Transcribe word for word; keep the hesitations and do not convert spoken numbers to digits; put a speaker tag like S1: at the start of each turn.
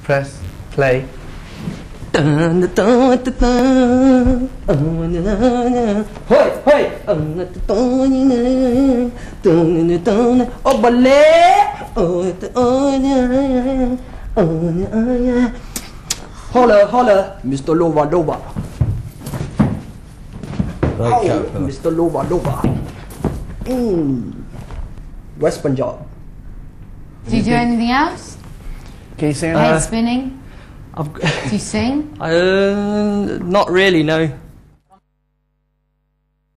S1: Press play. Holla, holla, Mister Lova Lova. Oh, Mister Lova Lova. Mm. West Punjab.
S2: Do you do anything else?
S1: Can you sing?
S2: Head
S1: Uh,
S2: spinning?
S1: I've
S2: Do you sing?
S1: uh, not really, no.